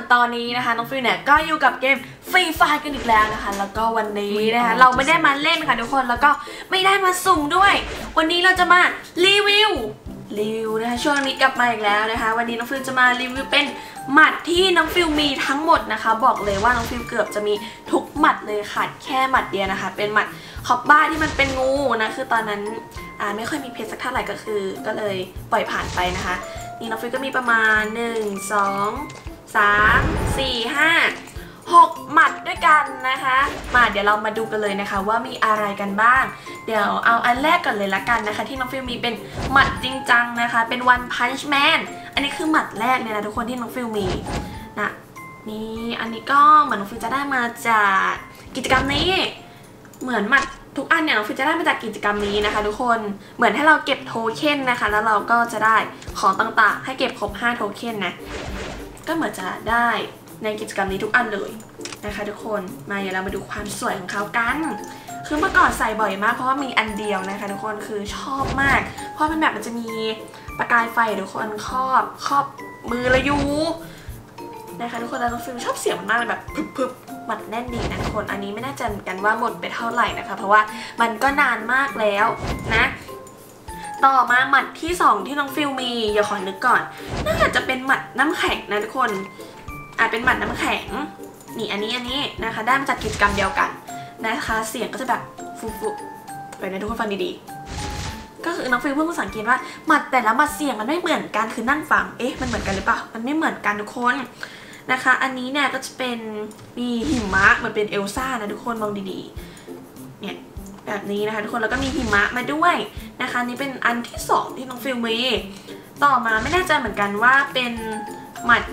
ตอนนี้นะคะน้องฟิวเนี่ยก็อยู่กับเกมฟรีไฟกันอีกแล้วนะคะแล้วก็วันนี้นะคะเราไม่ได้มาเล่นค่ะทุกคนแล้วก็ไม่ได้มาสุ่มด้วยวันนี้เราจะมารีวิวนะคะช่วงนี้กลับมาอีกแล้วนะคะวันนี้น้องฟิวจะมารีวิวเป็นหมัดที่น้องฟิวมีทั้งหมดนะคะบอกเลยว่าน้องฟิวเกือบจะมีทุกหมัดเลยค่ะแค่หมัดเดียวนะคะเป็นหมัดขอบบ้าที่มันเป็นงูนะคือตอนนั้นไม่ค่อยมีเพชรสักเท่าไหร่ก็เลยปล่อยผ่านไปนะคะนี่น้องฟิวก็มีประมาณ1 2 3 4 5 6หมัดด้วยกันนะคะเดี๋ยวเรามาดูกันเลยนะคะว่ามีอะไรกันบ้างเดี๋ยวเอาอันแรกก่อนเลยละกันนะคะที่น้องฟิวมีเป็นหมัดจริงจังนะคะเป็น One Punch Man อันนี้คือหมัดแรกเนี่ยนะทุกคนที่น้องฟิวมีนะนี่อันนี้ก็เหมือนน้องฟิวจะได้มาจากกิจกรรมนี้เหมือนหมัดทุกอันเนี่ยน้องฟิวจะได้มาจากกิจกรรมนี้นะคะทุกคนเหมือนให้เราเก็บโทเค็นนะคะแล้วเราก็จะได้ของต่างๆให้เก็บครบ5โทเค็นนะก็เหมือนจะได้ในกิจกรรมนี้ทุกอันเลยนะคะทุกคนเดี๋ยวเรามาดูความสวยของเขากันคือเมื่อก่อนใส่บ่อยมากเพราะว่ามีอันเดียวนะคะทุกคนคือชอบมากเพราะเป็นแบบมันจะมีประกายไฟทุกคนครอบมือละยูนะคะทุกคนแล้วน้องฟิลชอบเสียงมันมากเลยแบบพึบหมัดแน่นดีนะทุกคนอันนี้ไม่แน่ใจเหมือนกันว่าหมดไปเท่าไหร่นะคะเพราะว่ามันก็นานมากแล้วนะต่อมาหมัดที่2ที่น้องฟิลมีอย่าขอนึกก่อนน่าจะเป็นหมัดน้ำแข็งนะทุกคนเป็นหมัดน้ำแข็งนี่อันนี้นะคะได้มาจากกิจกรรมเดียวกันนะคะเสียงก็จะแบบฟุบไปนะทุกคนฟังดีๆก็คือน้องฟิลเพิ่งสังเกตว่าหมัดแต่ละหมัดเสียงมันไม่เหมือนกันคือนั่งฟังมันเหมือนกันหรือเปล่ามันไม่เหมือนกันทุกคนนะคะอันนี้เนี่ยก็จะเป็นมีหิมะเหมือนเป็นเอลซ่านะทุกคนมองดีๆเนี่ยแบบนี้นะคะทุกคนแล้วก็มีหิมะมาด้วยนะคะนี่เป็นอันที่2ที่น้องฟิลมีต่อมาไม่แน่ใจเหมือนกันว่าเป็นหมัด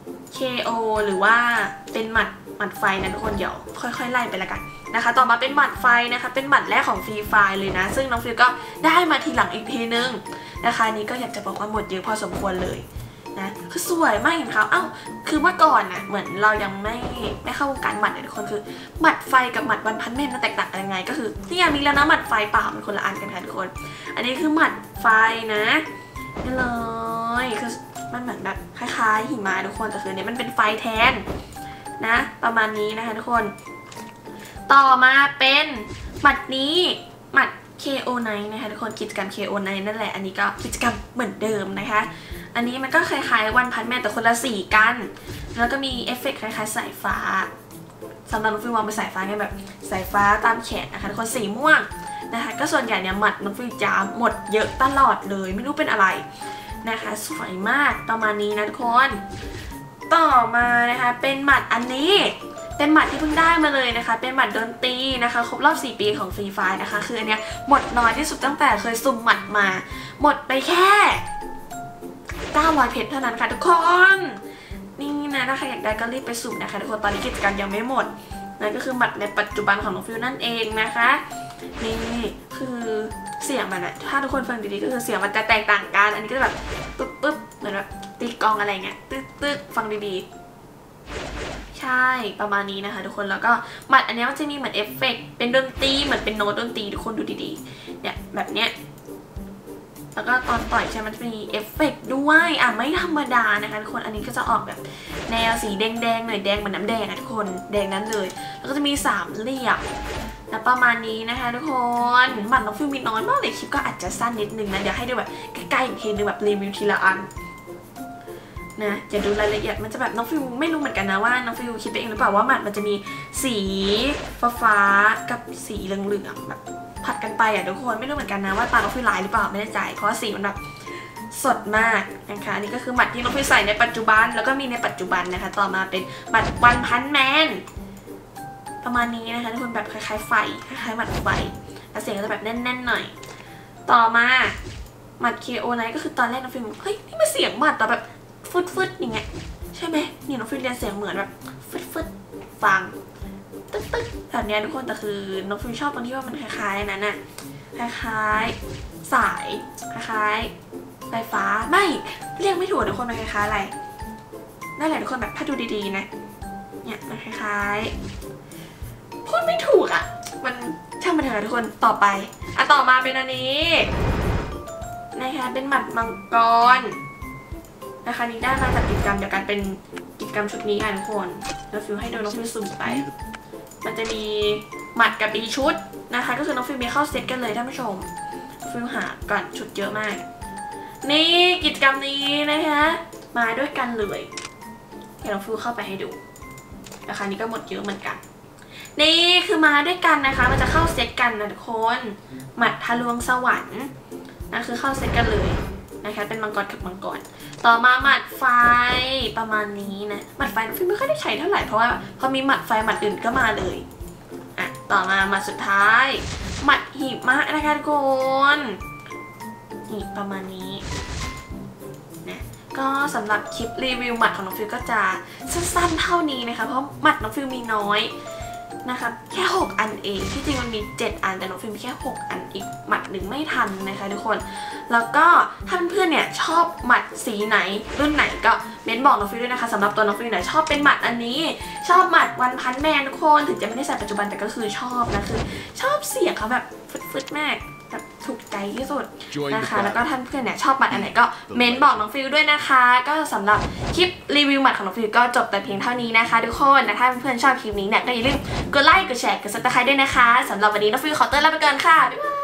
KO หรือว่าเป็นหมัดไฟนะทุกคนเดี๋ยวค่อยๆไล่ไปละกันนะคะต่อมาเป็นหมัดไฟนะคะเป็นหมัดแรกของฟรีไฟเลยนะซึ่งน้องฟิลก็ได้มาทีหลังอีกทีนึงนะคะนี้ก็อยากจะบอกว่าหมดเยอะพอสมควรเลยนะคือสวยมากเห็นเขาคือเมื่อก่อนนะเหมือนเรายังไม่เข้าวงการหมัดเลยทุกคนคือหมัดไฟกับหมัดวันพันเมนมันแตกต่างกันยังไงก็คือที่ยังมีแล้วนะหมัดไฟเปล่ามันคนละอันกันค่ะทุกคนอันนี้คือหมัดไฟนะนี่เลยคือมันเหมือนแบบคล้ายๆหิมะทุกคนแต่คือเนี้ยมันเป็นไฟแทนนะประมาณนี้นะคะทุกคนต่อมาเป็นหมัดนี้หมัด KO9 นะคะทุกคนกิจกรรม KO9 นั่นแหละอันนี้ก็กิจกรรมเหมือนเดิมนะคะอันนี้มันก็คล้ายๆวันพันแม่แต่คนละสีกันแล้วก็มีเอฟเฟกต์คล้ายๆสายฟ้าสำหรับน้องฟิวมองเป็นสายฟ้าไงแบบสายฟ้าตามแขนนะคะทุกคนสีม่วงนะคะก็ส่วนใหญ่เนี่ยหมัดน้องฟิวจะหมดเยอะตลอดเลยไม่รู้เป็นอะไรนะคะสวยมากประมาณนี้นะทุกคนต่อมานะคะเป็นหมัดอันนี้เป็นหมัดที่เพิ่งได้มาเลยนะคะเป็นหมัดดนตรีนะคะครบรอบ4 ปีของฟรีไฟนะคะคืออันเนี้ยหมดน้อยที่สุดตั้งแต่เคยสุ่มหมัดมาหมดไปแค่900 เพชรเท่านั้นค่ะทุกคนนี่นะถ้าใครอยากได้ก็รีบไปสุ่มนะคะทุกคนตอนนี้กิจกรรมยังไม่หมดนั่นก็คือหมัดในปัจจุบันของน้องฟิวนั่นเองนะคะนี่คือเสียงมันถ้าทุกคนฟังดีๆก็คือเสียงมันจะแตกต่างกันอันนี้ก็แบบปึ๊บเหมือนแบบตีกลองอะไรเงี้ยตึ๊กฟังดีๆใช่ประมาณนี้นะคะทุกคนแล้วก็หมัดอันนี้มันจะมีเหมือนเอฟเฟกต์เป็นดนตรีเหมือนเป็นโน้ตดนตรีทุกคนดูดีๆเนี่ยแบบเนี้ยแล้วก็ตอนต่อยใช่มันจะมีเอฟเฟกต์ด้วยไม่ธรรมดานะคะทุกคนอันนี้ก็จะออกแบบแนวสีแดงหน่อยแดงเหมือนน้ำแดงทุกคนแดงนั้นเลยแล้วก็จะมี3เหลี่ยมนะประมาณนี้นะคะทุกคนหมัดน้องฟิวมีน้อยมากเลยคลิปก็อาจจะสั้นนิดนึงนะเดี๋ยวให้ดูแบบใกล้ๆอีกทีนึงแบบรีวิวทีละอันนะจะดูรายละเอียดมันจะแบบน้องฟิวไม่รู้เหมือนกันนะว่าน้องฟิวคิดไปเองหรือเปล่าว่าหมัดมันจะมีสีฟ้ากับสีเหลืองๆแบบผัดกันไปทุกคนไม่รู้เหมือนกันนะว่าตาน้องฟิวลายหรือเปล่าไม่แน่ใจเพราะสีมันแบบสดมากนะคะอันนี้ก็คือหมัดที่น้องฟิวใส่ในปัจจุบันแล้วก็มีในปัจจุบันนะคะต่อมาเป็นหมัดวันพันแมนประมาณนี้นะคะทุกคนแบบคล้ายๆไฟคล้ายๆหมัดไฟแต่เสียงก็จะแบบแน่นๆหน่อยต่อมาหมัด KO9 ก็คือตอนแรกน้องฟิวเฮ้ยนี่มันเสียงหมัดแต่แบบฟึดอย่างเงี้ยใช่ไหมนี่น้องฟิวเรียนเสียงเหมือนแบบฟึดฟังตึ๊กแบบนี้ทุกคนแต่คือน้องฟิวชอบตรงที่ว่ามันคล้ายๆนั้นคล้ายๆสายคล้ายๆไฟฟ้าไม่เรียกไม่ถูกทุกคนมันคล้ายๆอะไรนั่นแหละทุกคนแบบถ้าดูดีๆนะเนี่ยมันคล้ายๆพูดไม่ถูกมันช่างมันเถอะทุกคนต่อไปต่อมาเป็นอันนี้นะคะเป็นหมัดมังกรนะคะนี้ได้มาจากกิจกรรมเดียวกันเป็นกิจกรรมชุดนี้ค่ะทุกคนน้องฟิวให้ดูน้องฟิวสุ่มไปมันจะมีหมัดกับปีชุดนะคะก็คือน้องฟิวมีเข้าเซตกันเลยท่านผู้ชมฟิวหาก่อนชุดเยอะมากนี่กิจกรรมนี้นะคะมาด้วยกันเลยเดี๋ยวน้องฟิวเข้าไปให้ดูนะคะนี้ก็หมดเยอะเหมือนกันนี่คือมาด้วยกันนะคะมันจะเข้าเซตกันนะทุกคนหมัดทะลวงสวรรค์นั่นคือเข้าเซตกันเลยนะคะเป็นมังกรกับมังกรต่อมาหมัดไฟประมาณนี้นะหมัดไฟน้องฟิวไม่ค่อยได้ใช้เท่าไหร่เพราะว่าพอมีหมัดไฟหมัดอื่นก็มาเลยอ่ะต่อมาหมัดสุดท้ายหมัดหิมะนะคะทุกคนนี่ประมาณนี้นะก็สำหรับคลิปรีวิวหมัดของน้องฟิวก็จะสั้นๆเท่านี้นะคะเพราะหมัดน้องฟิวมีน้อยนะคะแค่6อันเองที่จริงมันมี7อันแต่น้องฟิล์มมีแค่6อันอีกหมัดหนึ่งไม่ทันนะคะทุกคนแล้วก็ถ้าเพื่อนๆเนี่ยชอบหมัดสีไหนรุ่นไหนก็เม้นบอกน้องฟิล์มด้วยนะคะสำหรับตัวน้องฟิล์มเนี่ยชอบเป็นหมัดอันนี้ชอบหมัดวันพันแมนทุกคนถึงจะไม่ได้ใส่ปัจจุบันแต่ก็คือชอบนะคือชอบเสียงเขาแบบฟึดๆมากแบบถูกใจที่สุดนะคะแล้วก็ท่านเพื่อนเนี่ยชอบหมัดอันไหนก็เม้นบอกน้องฟิลด้วยนะคะก็สำหรับคลิปรีวิวหมัดของน้องฟิลก็จบแต่เพียงเท่านี้นะคะทุกคนถ้าเพื่อนๆชอบคลิปนี้เนี่ยก็อย่าลืมกดไลค์กดแชร์กดซับสไครบ์ด้วยนะคะสำหรับวันนี้น้องฟิลขอตัวลาไปก่อนค่ะบ๊ายบาย